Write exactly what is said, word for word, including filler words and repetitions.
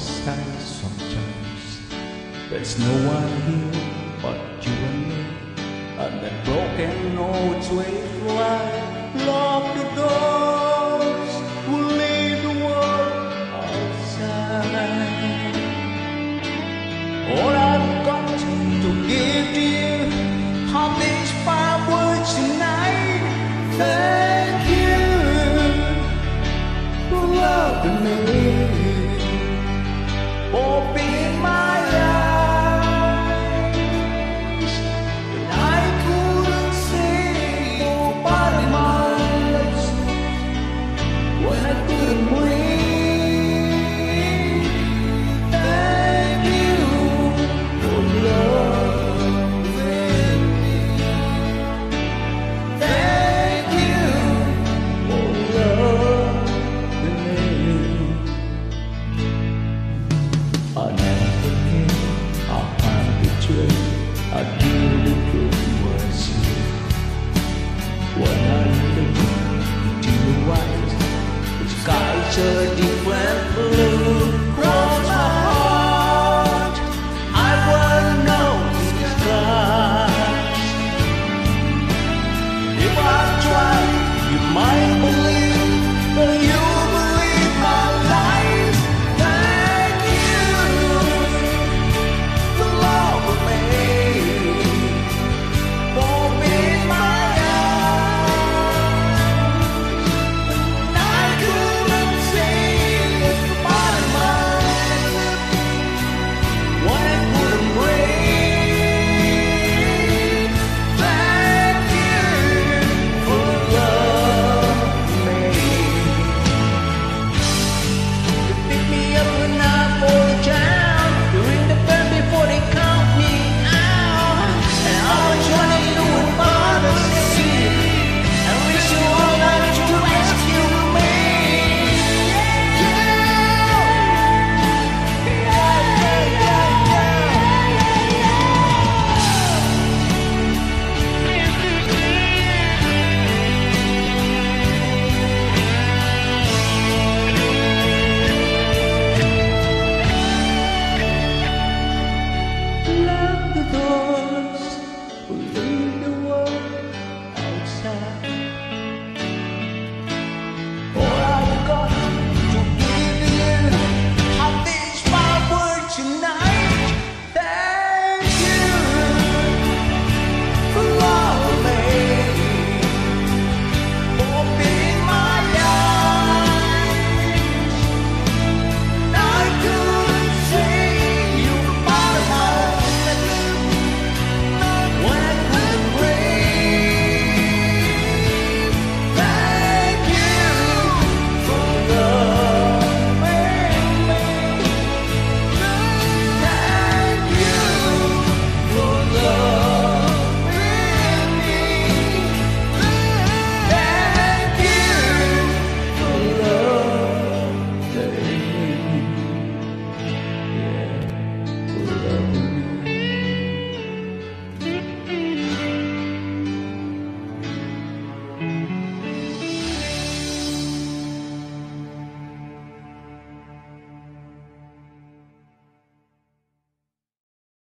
side sometimes. There's no one here but you and me, and that broken notes we fly. Lock the doors, we'll leave the world outside. All I've got to give to you are these five words tonight. Thank you for loving me, for being my eyes, and I couldn't say for part of my lips when I couldn't breathe. Thank you for loving me. Thank you for loving me. I never came, I found betrayed, I knew the truth was you. When I looked into your eyes, the skies are deep.